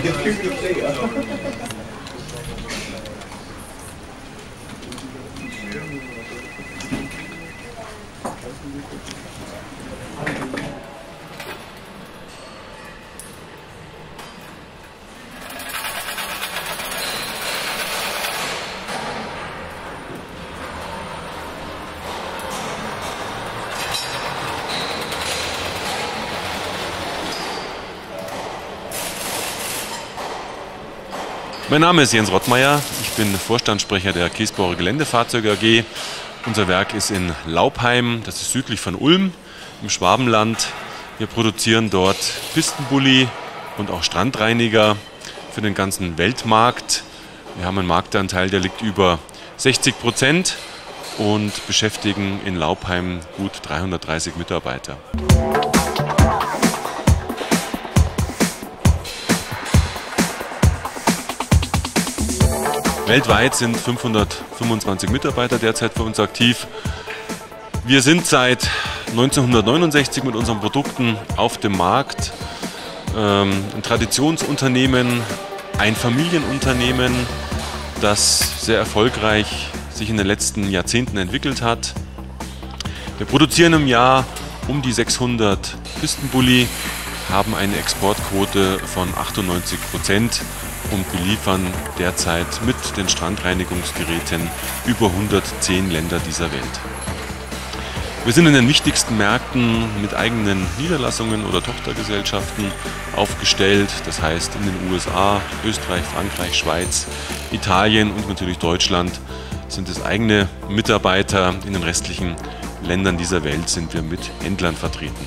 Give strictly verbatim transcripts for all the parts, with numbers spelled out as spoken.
Mein Name ist Jens Rottmeier, ich bin Vorstandssprecher der Käsbohrer Geländefahrzeuge A G. Unser Werk ist in Laupheim, das ist südlich von Ulm im Schwabenland. Wir produzieren dort Pistenbully und auch Strandreiniger für den ganzen Weltmarkt. Wir haben einen Marktanteil, der liegt über sechzig Prozent und beschäftigen in Laupheim gut dreihundertdreißig Mitarbeiter. Weltweit sind fünfhundertfünfundzwanzig Mitarbeiter derzeit für uns aktiv. Wir sind seit neunzehnhundertneunundsechzig mit unseren Produkten auf dem Markt. Ähm, ein Traditionsunternehmen, ein Familienunternehmen, das sehr erfolgreich sich in den letzten Jahrzehnten entwickelt hat. Wir produzieren im Jahr um die sechshundert Pistenbully, haben eine Exportquote von achtundneunzig Prozent und beliefern derzeit mit den Strandreinigungsgeräten über hundertzehn Länder dieser Welt. Wir sind in den wichtigsten Märkten mit eigenen Niederlassungen oder Tochtergesellschaften aufgestellt, das heißt in den U S A, Österreich, Frankreich, Schweiz, Italien und natürlich Deutschland sind es eigene Mitarbeiter. In den restlichen Ländern dieser Welt sind wir mit Händlern vertreten.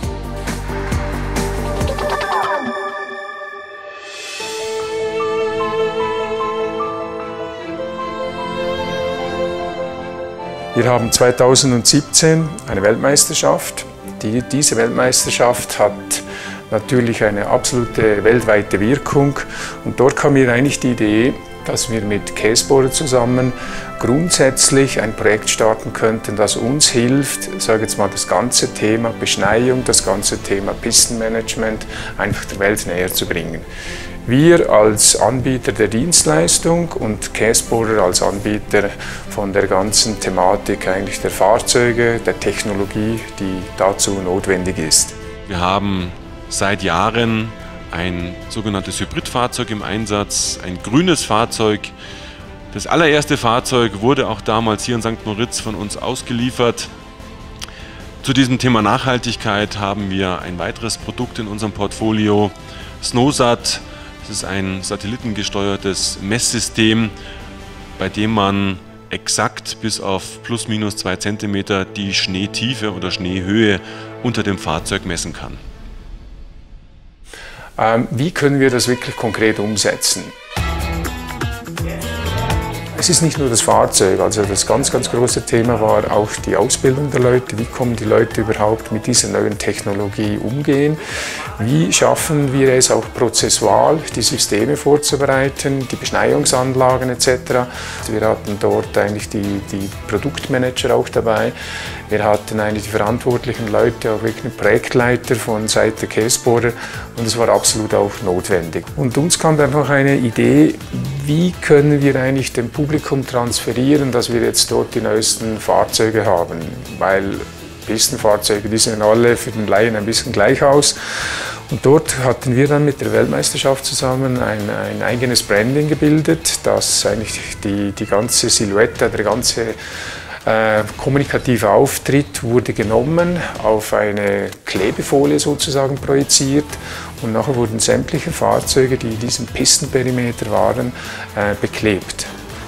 Wir haben zweitausendsiebzehn eine Weltmeisterschaft. Die, diese Weltmeisterschaft hat natürlich eine absolute weltweite Wirkung. Und dort kam mir eigentlich die Idee, dass wir mit Käsbohrer zusammen grundsätzlich ein Projekt starten könnten, das uns hilft, sage jetzt mal, das ganze Thema Beschneiung, das ganze Thema Pistenmanagement einfach der Welt näher zu bringen. Wir als Anbieter der Dienstleistung und Käsbohrer als Anbieter von der ganzen Thematik eigentlich der Fahrzeuge, der Technologie, die dazu notwendig ist. Wir haben seit Jahren ein sogenanntes Hybridfahrzeug im Einsatz, ein grünes Fahrzeug. Das allererste Fahrzeug wurde auch damals hier in Sankt Moritz von uns ausgeliefert. Zu diesem Thema Nachhaltigkeit haben wir ein weiteres Produkt in unserem Portfolio, SnowSat. Das ist ein satellitengesteuertes Messsystem, bei dem man exakt bis auf plus minus zwei Zentimeter die Schneetiefe oder Schneehöhe unter dem Fahrzeug messen kann. Ähm, wie können wir das wirklich konkret umsetzen? Es ist nicht nur das Fahrzeug, also das ganz, ganz große Thema war auch die Ausbildung der Leute. Wie kommen die Leute überhaupt mit dieser neuen Technologie umgehen? Wie schaffen wir es auch prozessual, die Systeme vorzubereiten, die Beschneiungsanlagen et cetera. Wir hatten dort eigentlich die, die Produktmanager auch dabei. Wir hatten eigentlich die verantwortlichen Leute, auch wirklich Projektleiter von Seite Käsbohrer und es war absolut auch notwendig. Und uns kam dann noch eine Idee, wie können wir eigentlich dem Publikum transferieren, dass wir jetzt dort die neuesten Fahrzeuge haben, weil Pistenfahrzeuge, die sehen alle für den Laien ein bisschen gleich aus. Und dort hatten wir dann mit der Weltmeisterschaft zusammen ein, ein eigenes Branding gebildet, das eigentlich die, die ganze Silhouette, der ganze äh, kommunikative Auftritt wurde genommen, auf eine Klebefolie sozusagen projiziert und nachher wurden sämtliche Fahrzeuge, die in diesem Pistenperimeter waren, äh, beklebt.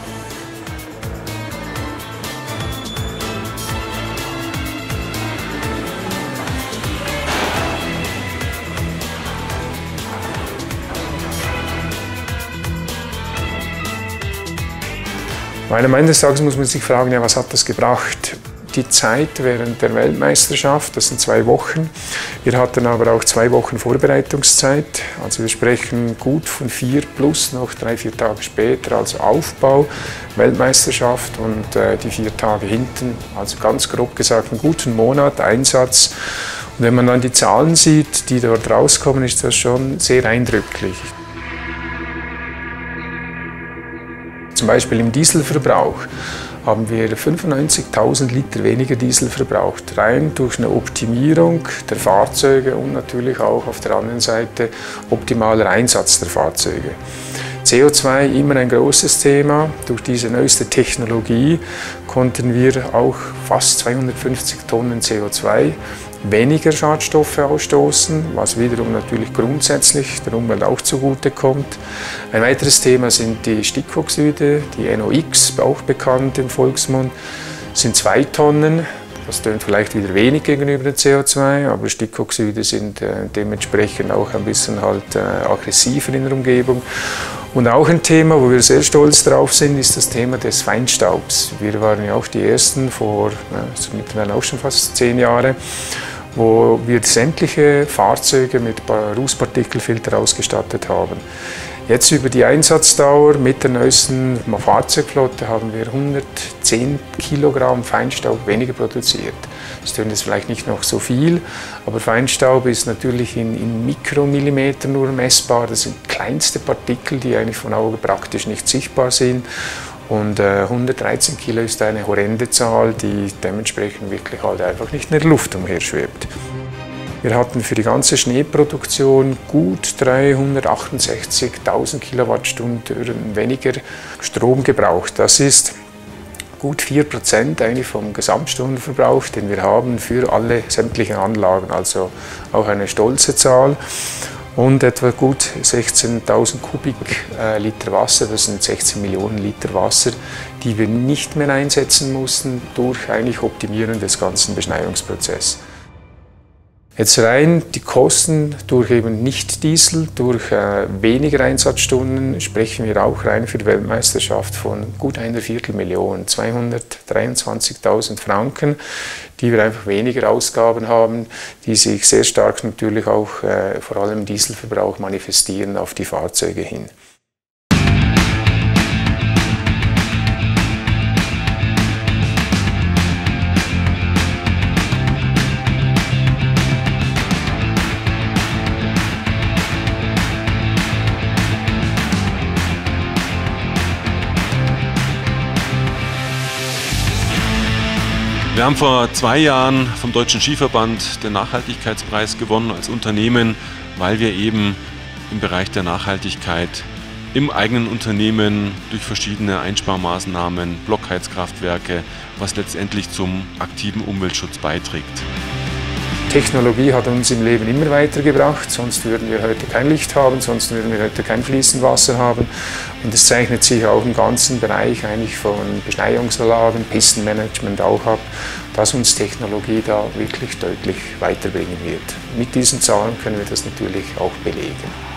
Weil am Ende des Tages muss man sich fragen, ja, was hat das gebracht? Die Zeit während der Weltmeisterschaft, das sind zwei Wochen. Wir hatten aber auch zwei Wochen Vorbereitungszeit. Also wir sprechen gut von vier plus noch drei, vier Tage später, also Aufbau, Weltmeisterschaft und äh, die vier Tage hinten. Also ganz grob gesagt einen guten Monat Einsatz. Und wenn man dann die Zahlen sieht, die dort rauskommen, ist das schon sehr eindrücklich. Zum Beispiel im Dieselverbrauch haben wir fünfundneunzigtausend Liter weniger Diesel verbraucht, rein durch eine Optimierung der Fahrzeuge und natürlich auch auf der anderen Seite optimaler Einsatz der Fahrzeuge. C O zwei immer ein großes Thema. Durch diese neueste Technologie konnten wir auch fast zweihundertfünfzig Tonnen C O zwei weniger Schadstoffe ausstoßen, was wiederum natürlich grundsätzlich der Umwelt auch zugutekommt. Ein weiteres Thema sind die Stickoxide, die N O X, auch bekannt im Volksmund, sind zwei Tonnen. Das tönt vielleicht wieder wenig gegenüber dem C O zwei, aber Stickoxide sind äh, dementsprechend auch ein bisschen halt, äh, aggressiver in der Umgebung. Und auch ein Thema, wo wir sehr stolz drauf sind, ist das Thema des Feinstaubs. Wir waren ja auch die Ersten vor, äh, mittlerweile auch schon fast zehn Jahre, wo wir sämtliche Fahrzeuge mit Rußpartikelfilter ausgestattet haben. Jetzt über die Einsatzdauer mit der neuesten Fahrzeugflotte haben wir hundertzehn Kilogramm Feinstaub weniger produziert. Das tönt jetzt vielleicht nicht noch so viel, aber Feinstaub ist natürlich in, in Mikromillimeter nur messbar. Das sind kleinste Partikel, die eigentlich von Auge praktisch nicht sichtbar sind. Und äh, hundertdreizehn Kilo ist eine horrende Zahl, die dementsprechend wirklich halt einfach nicht in der Luft umherschwebt. Wir hatten für die ganze Schneeproduktion gut dreihundertachtundsechzigtausend Kilowattstunden weniger Strom gebraucht. Das ist gut vier Prozent eigentlich vom Gesamtstundenverbrauch, den wir haben für alle sämtlichen Anlagen, also auch eine stolze Zahl. Und etwa gut sechzehntausend Kubikliter Wasser, das sind sechzehn Millionen Liter Wasser, die wir nicht mehr einsetzen mussten durch eigentlich Optimieren des ganzen Beschneiungsprozesses. Jetzt rein die Kosten durch eben Nicht-Diesel, durch äh, weniger Einsatzstunden sprechen wir auch rein für die Weltmeisterschaft von gut einer Viertelmillion, zweihundertdreiundzwanzigtausend Franken, die wir einfach weniger Ausgaben haben, die sich sehr stark natürlich auch äh, vor allem im Dieselverbrauch manifestieren auf die Fahrzeuge hin. Wir haben vor zwei Jahren vom Deutschen Skiverband den Nachhaltigkeitspreis gewonnen als Unternehmen, weil wir eben im Bereich der Nachhaltigkeit im eigenen Unternehmen durch verschiedene Einsparmaßnahmen, Blockheizkraftwerke, was letztendlich zum aktiven Umweltschutz beiträgt. Technologie hat uns im Leben immer weitergebracht, sonst würden wir heute kein Licht haben, sonst würden wir heute kein fließend Wasser haben. Und es zeichnet sich auch im ganzen Bereich eigentlich von Beschneiungsanlagen, Pistenmanagement auch ab, dass uns Technologie da wirklich deutlich weiterbringen wird. Mit diesen Zahlen können wir das natürlich auch belegen.